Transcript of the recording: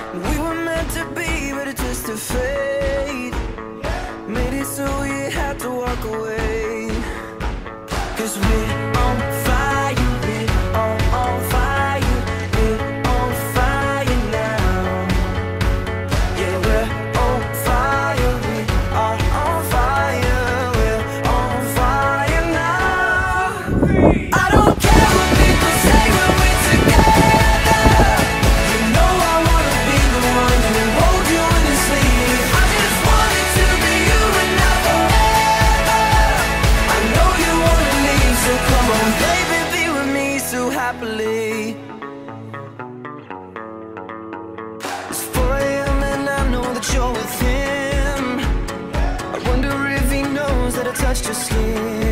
We were meant to be, but it just a fate made it so we had to walk away. 'Cause we're on fire, we're on fire, we're on fire now. Yeah, we're on fire, we are on fire, we're on fire now. I don't care what people say when we're together. You know I wanna be the one who hold you in his sleeve. I just want it to be you and never ever. I know you wanna leave, so come on, baby, be with me so happily. It's 4 AM and I know that you're with him. I wonder if he knows that I touched your skin.